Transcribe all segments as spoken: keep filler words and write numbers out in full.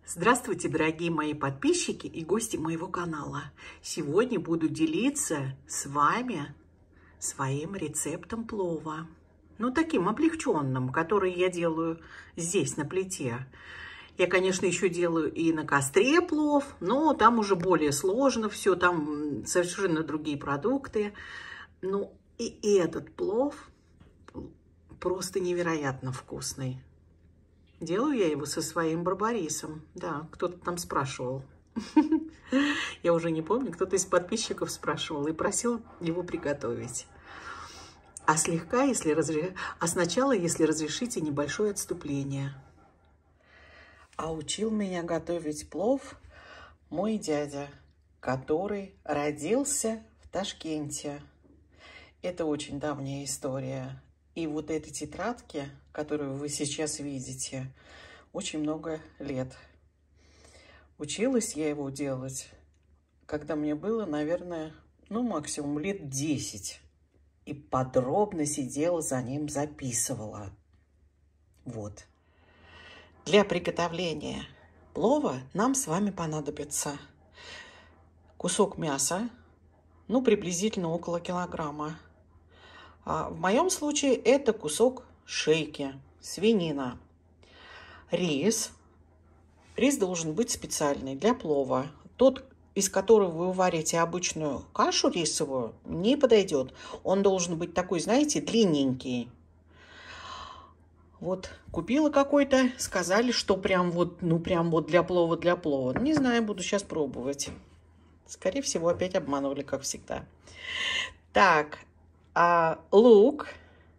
Здравствуйте, дорогие мои подписчики и гости моего канала. Сегодня буду делиться с вами своим рецептом плова. Ну, таким облегченным, который я делаю здесь, на плите. Я, конечно, еще делаю и на костре плов, но там уже более сложно все, там совершенно другие продукты. Ну, и этот плов просто невероятно вкусный. Делаю я его со своим барбарисом. Да, кто-то там спрашивал. Я уже не помню, кто-то из подписчиков спрашивал и просил его приготовить. А слегка, если разреш... а сначала, если разрешите, небольшое отступление. А учил меня готовить плов мой дядя, который родился в Ташкенте. Это очень давняя история. И вот эти тетрадки, которую вы сейчас видите, очень много лет. Училась я его делать, когда мне было, наверное, ну, максимум лет десять. И подробно сидела за ним, записывала. Вот. Для приготовления плова нам с вами понадобится кусок мяса, ну, приблизительно около килограмма. А в моем случае это кусок шейки, свинина. Рис. Рис должен быть специальный для плова. Тот, из которого вы варите обычную кашу рисовую, не подойдет. Он должен быть такой, знаете, длинненький. Вот купила какой-то, сказали, что прям вот, ну прям вот для плова, для плова. Не знаю, буду сейчас пробовать. Скорее всего, опять обманули, как всегда. Так. А, лук,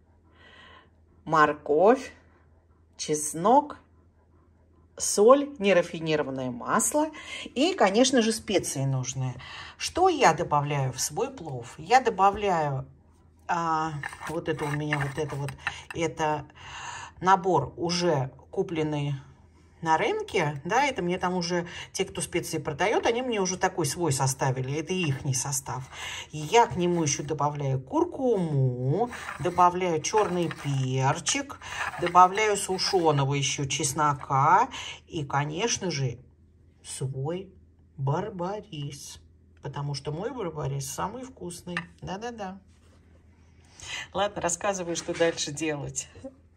морковь, чеснок, соль, нерафинированное масло и, конечно же, специи нужные. Что я добавляю в свой плов? Я добавляю, а, вот это у меня, вот это вот, это набор уже купленный на рынке, да, это мне там уже те, кто специи продает, они мне уже такой свой составили, это ихний состав. И я к нему еще добавляю куркуму, добавляю черный перчик, добавляю сушеного еще чеснока и, конечно же, свой барбарис, потому что мой барбарис самый вкусный. Да-да-да. Ладно, рассказываю, что дальше делать.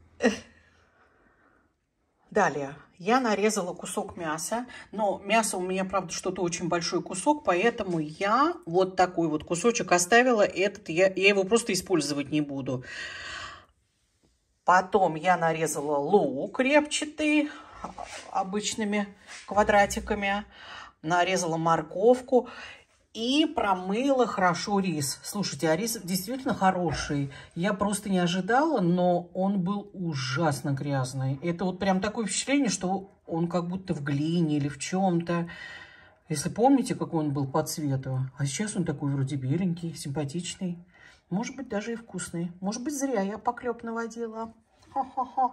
Далее я нарезала кусок мяса, но мясо у меня, правда, что-то очень большой кусок, поэтому я вот такой вот кусочек оставила. Этот я, я его просто использовать не буду. Потом я нарезала лук репчатый обычными квадратиками, нарезала морковку и промыла хорошо рис. Слушайте, а рис действительно хороший. Я просто не ожидала, но он был ужасно грязный. Это вот прям такое впечатление, что он как будто в глине или в чем-то. Если помните, какой он был по цвету. А сейчас он такой вроде беленький, симпатичный. Может быть, даже и вкусный. Может быть, зря я поклеп наводила. Хо-хо-хо.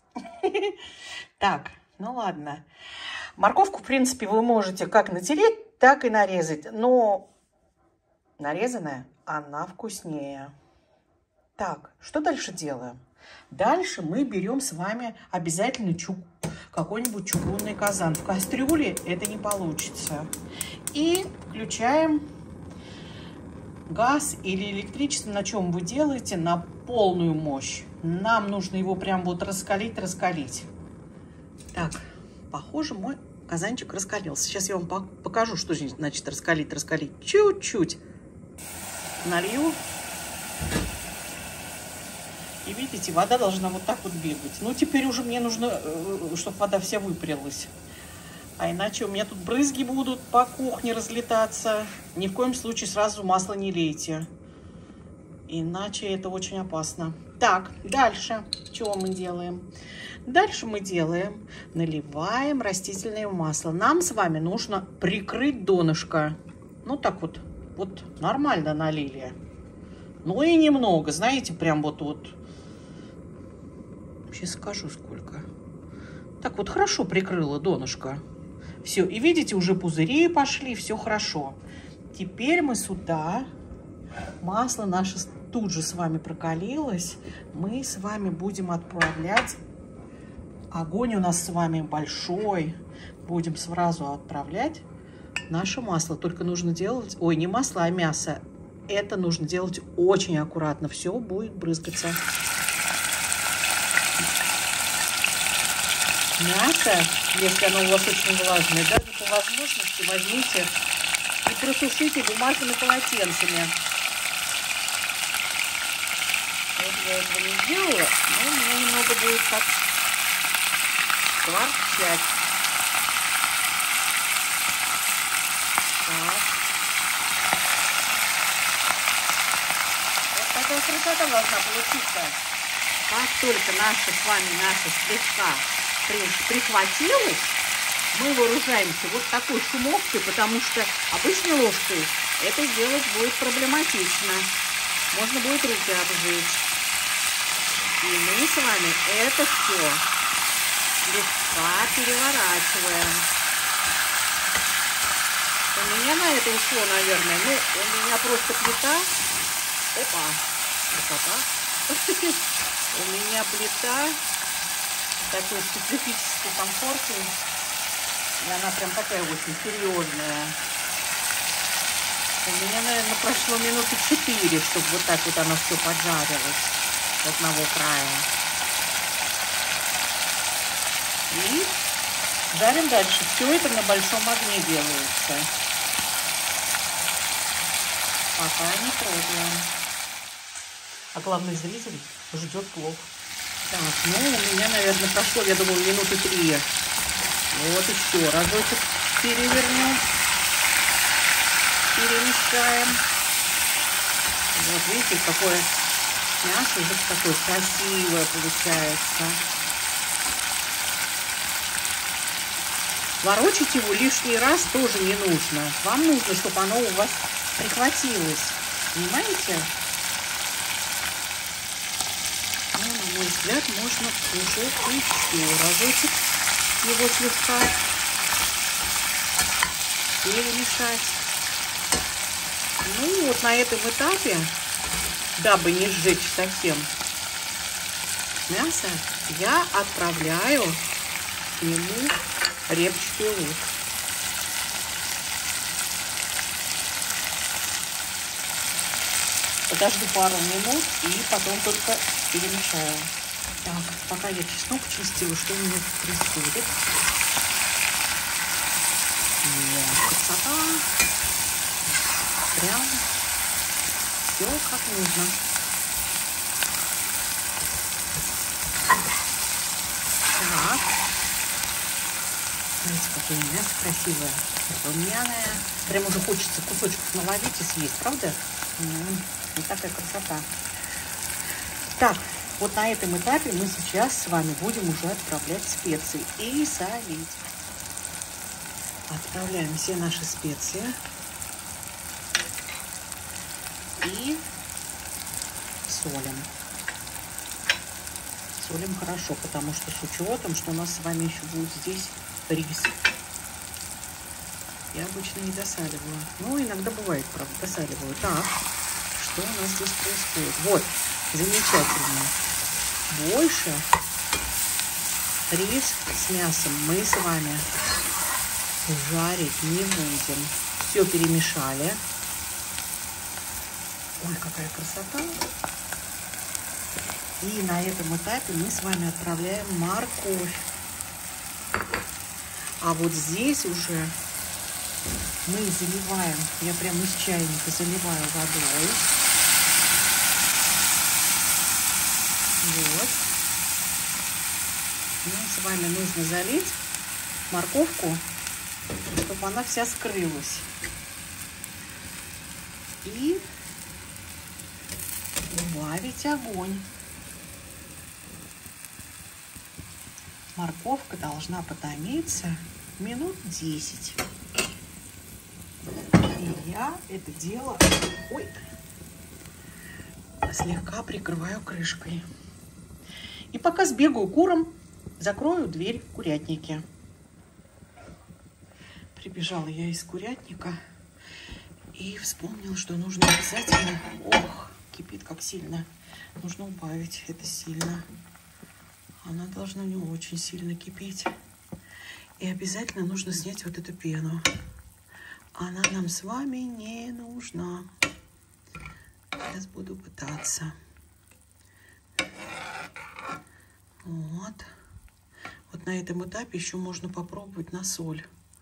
Так, ну ладно. Морковку, в принципе, вы можете как натереть, так и нарезать. Но нарезанная, она вкуснее. Так, что дальше делаем? Дальше мы берем с вами обязательно чуг... какой-нибудь чугунный казан. В кастрюле это не получится. И включаем газ или электричество, на чем вы делаете, на полную мощь. Нам нужно его прям вот раскалить, раскалить. Так, похоже, мой казанчик раскалился. Сейчас я вам покажу, что значит раскалить, раскалить. Чуть-чуть налью. И видите, вода должна вот так вот бегать. Ну, теперь уже мне нужно, чтобы вода вся выпарилась. А иначе у меня тут брызги будут по кухне разлетаться. Ни в коем случае сразу масло не лейте. Иначе это очень опасно. Так, дальше. Что мы делаем? Дальше мы делаем, наливаем растительное масло. Нам с вами нужно прикрыть донышко. Ну, так вот, вот нормально налили. Ну и немного, знаете, прям вот вот. Сейчас скажу, сколько. Так вот, хорошо прикрыла донышко. Все, и видите, уже пузыри пошли, все хорошо. Теперь мы сюда, масло наше тут же с вами прокалилось, мы с вами будем отправлять Огонь у нас с вами большой. Будем сразу отправлять наше масло. Только нужно делать... Ой, не масло, а мясо. Это нужно делать очень аккуратно. Все будет брызгаться. Мясо, если оно у вас очень влажное, даже по возможности возьмите и просушите бумажными полотенцами. Вот я этого не делала, но у меня немного будет так скворчать. Так. Вот такая красота должна получиться. Как только наша с вами наша слегка прихватилась, мы вооружаемся вот такой шумовкой, потому что обычной ложкой это сделать будет проблематично. Можно будет руки обжечь. И мы с вами это все слегка переворачиваем. У меня на это ушло, наверное, ну, у меня просто плита. Опа, красота. У меня плита такой специфической комфорте. И она прям такая очень серьезная. У меня, наверное, прошло минуты четыре, чтобы вот так вот оно все поджарилось с одного края. И жарим дальше. Все это на большом огне делается. Пока не трогаем. А главный зритель ждет плов. Так, ну у меня, наверное, прошло, я думаю, минуты три. Вот еще разочек перевернем. Перемешаем. Вот видите, какое мясо уже такое красивое получается. Ворочать его лишний раз тоже не нужно. Вам нужно, чтобы оно у вас прихватилось. Понимаете? Ну, на мой взгляд, можно уже еще разочек его слегка перемешать. Ну, вот на этом этапе, дабы не сжечь совсем мясо, я отправляю к нему репчатый лук. Подожду пару минут и потом только перемешаю. Так, пока я чеснок чистила, что у меня тут происходит? Вот, красота. Прям все как нужно. Так. Смотрите, какое мясо красивое, румяное. Прям уже хочется кусочек наловить и съесть, правда? М-м, вот такая красота. Так, вот на этом этапе мы сейчас с вами будем уже отправлять специи и солить. Отправляем все наши специи. И солим. Солим хорошо, потому что с учетом, что у нас с вами еще будет здесь рис. Я обычно не досаливаю. Ну, иногда бывает, правда, досаливаю. Так, что у нас здесь происходит? Вот, замечательно. Больше рис с мясом мы с вами жарить не будем. Все перемешали. Ой, какая красота. И на этом этапе мы с вами отправляем морковь. А вот здесь уже мы заливаем, я прямо из чайника заливаю водой. Вот. Нам с вами нужно залить морковку, чтобы она вся скрылась. И убавить огонь. Морковка должна потомиться минут десять. И я это дело, ой, слегка прикрываю крышкой. И пока сбегаю курам, закрою дверь в курятнике. Прибежала я из курятника и вспомнила, что нужно обязательно... Ох, кипит как сильно. Нужно убавить это сильно. Она должна не очень сильно кипеть. И обязательно нужно снять вот эту пену. Она нам с вами не нужна. Сейчас буду пытаться. Вот. Вот на этом этапе еще можно попробовать на соль.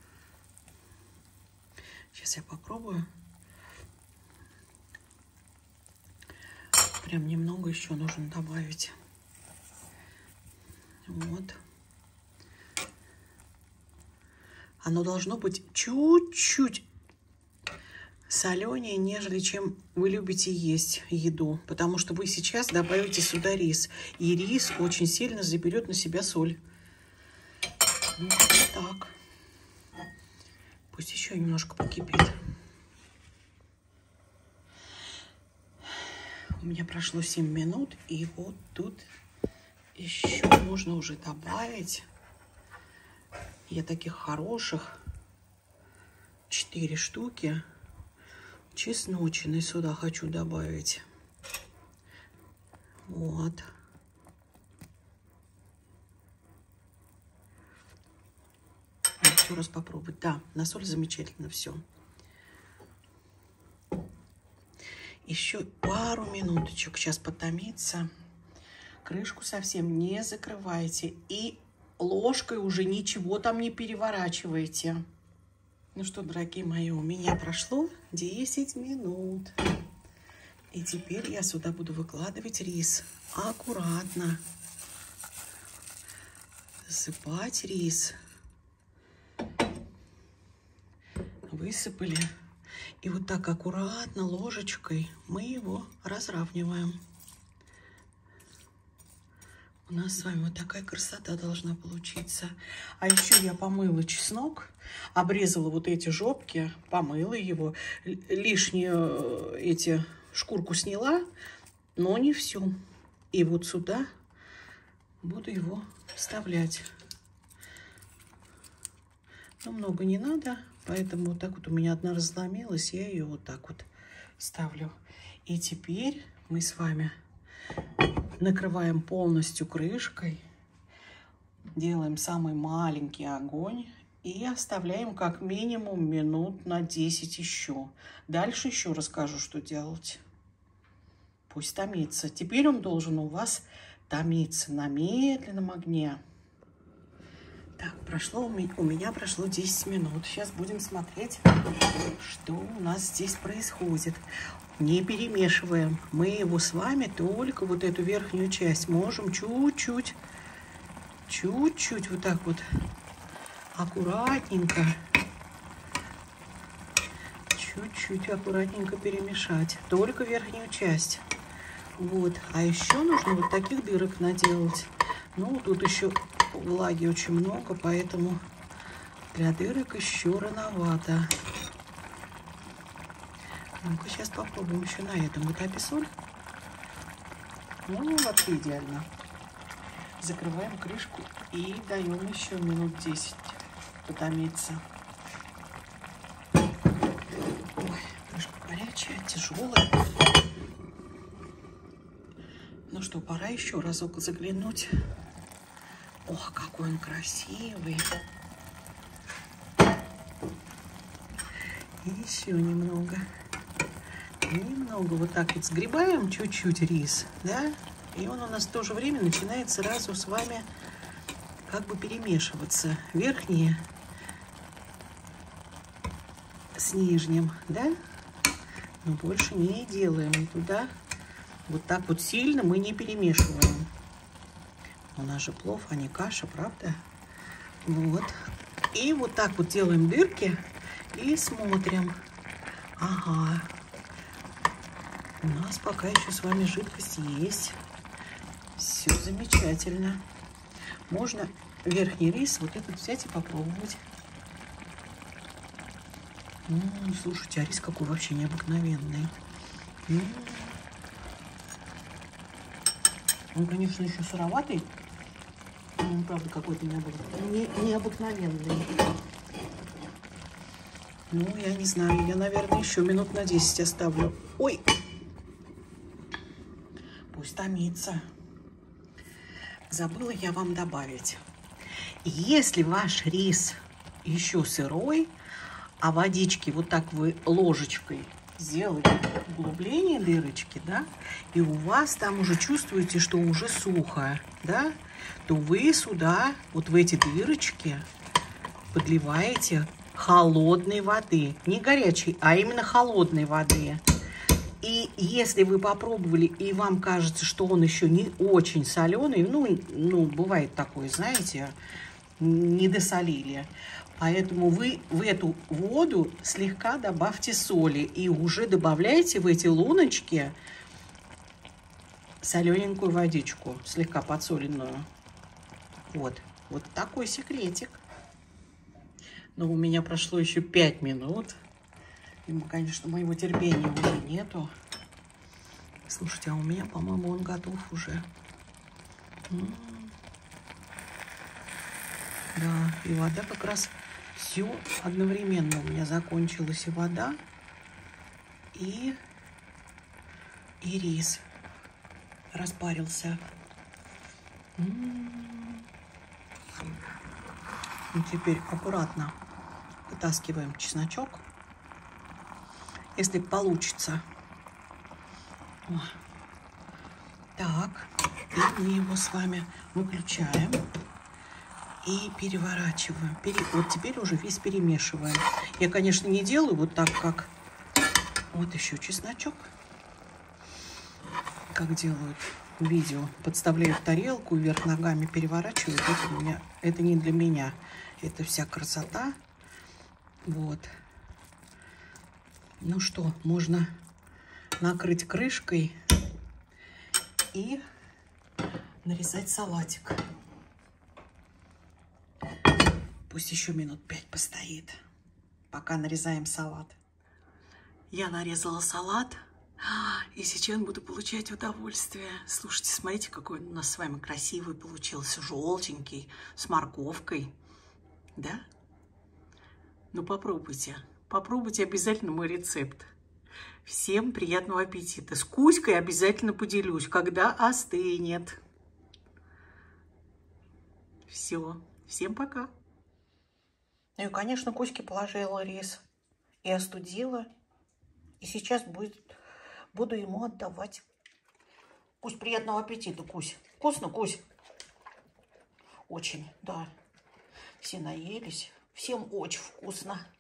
Сейчас я попробую. Прям немного еще нужно добавить. Вот. Оно должно быть чуть-чуть соленее, нежели чем вы любите есть еду. Потому что вы сейчас добавите сюда рис. И рис очень сильно заберет на себя соль. Ну, вот так. Пусть еще немножко покипит. У меня прошло семь минут. И вот тут еще нужно уже добавить. Я таких хороших четыре штуки чесночины сюда хочу добавить. Вот. Еще раз попробовать. Да, на соль замечательно все. Еще пару минуточек сейчас потомится. Крышку совсем не закрывайте. И ложкой уже ничего там не переворачивайте. Ну что, дорогие мои, у меня прошло десять минут. И теперь я сюда буду выкладывать рис. Аккуратно. Засыпать рис. Высыпали. И вот так аккуратно ложечкой мы его разравниваем. У нас с вами вот такая красота должна получиться. А еще я помыла чеснок, обрезала вот эти жопки, помыла его, лишнюю эти шкурку сняла, но не всю. И вот сюда буду его вставлять. Но много не надо, поэтому вот так вот у меня одна разломилась, я ее вот так вот ставлю. И теперь мы с вами накрываем полностью крышкой, делаем самый маленький огонь и оставляем как минимум минут на десять еще. Дальше еще расскажу, что делать. Пусть томится. Теперь он должен у вас томиться на медленном огне. Так, прошло у меня, у меня прошло десять минут. Сейчас будем смотреть, что у нас здесь происходит. Не перемешиваем. Мы его с вами только вот эту верхнюю часть можем чуть-чуть, чуть-чуть вот так вот аккуратненько, чуть-чуть аккуратненько перемешать. Только верхнюю часть. Вот. А еще нужно вот таких дырок наделать. Ну, тут еще влаги очень много, поэтому для дырок еще рановато. Ну-ка, сейчас попробуем еще на этом этапе соль. Ну, вообще идеально. Закрываем крышку и даем еще минут десять потомиться. Ой, крышка горячая, тяжелая. Ну что, пора еще разок заглянуть. Ох, какой он красивый. И еще немного. Немного вот так вот сгребаем чуть-чуть рис, да, и он у нас в то же время начинает сразу с вами как бы перемешиваться. Верхние с нижним, да, но больше не делаем туда. Вот так вот сильно мы не перемешиваем. У нас же плов, а не каша, правда? Вот. И вот так вот делаем дырки и смотрим. Ага. У нас пока еще с вами жидкость есть. Все замечательно. Можно верхний рис вот этот взять и попробовать. М-м, слушайте, а рис какой вообще необыкновенный. М-м. Он, конечно, еще сыроватый. Он, правда, какой-то необыкновенный. Не, необыкновенный. Ну, я не знаю. Я, наверное, еще минут на десять оставлю. Ой! Пусть томится. забыла я вам добавить. Если ваш рис еще сырой, а водички вот так вы ложечкой сделали углубление дырочки, да, и у вас там уже чувствуете, что уже сухо, да, то вы сюда, вот в эти дырочки, подливаете холодной воды. Не горячей, а именно холодной воды. И если вы попробовали, и вам кажется, что он еще не очень соленый, ну, ну бывает такое, знаете, не досолили. Поэтому вы в эту воду слегка добавьте соли и уже добавляйте в эти луночки солененькую водичку, слегка подсоленную. Вот, вот такой секретик. Но у меня прошло еще пять минут. И, конечно, моего терпения уже нету. Слушайте, а у меня, по-моему, он готов уже. М-м-м. Да, и вода как раз все одновременно. У меня закончилась и вода, и, и рис распарился. М-м-м. И теперь аккуратно вытаскиваем чесночок, если получится. О. Так, и мы его с вами выключаем. И переворачиваем. Пере... Вот теперь уже весь перемешиваем. Я, конечно, не делаю вот так, как... Вот еще чесночок. Как делают в видео. Подставляю в тарелку, вверх ногами переворачиваю. Это, у меня... Это не для меня. Это вся красота. Вот. Ну что, можно накрыть крышкой и нарезать салатик. Пусть еще минут пять постоит, пока нарезаем салат. Я нарезала салат, и сейчас буду получать удовольствие. Слушайте, смотрите, какой у нас с вами красивый получился, желтенький, с морковкой. Да? Ну попробуйте, попробуйте обязательно мой рецепт. Всем приятного аппетита. С Кузькой обязательно поделюсь, когда остынет. Все, всем пока. Ну и, конечно, Кузьке положила рис и остудила. И сейчас будет, буду ему отдавать. Кусь, приятного аппетита, Кусь. Вкусно, Кусь? Очень, да. Все наелись. Всем очень вкусно.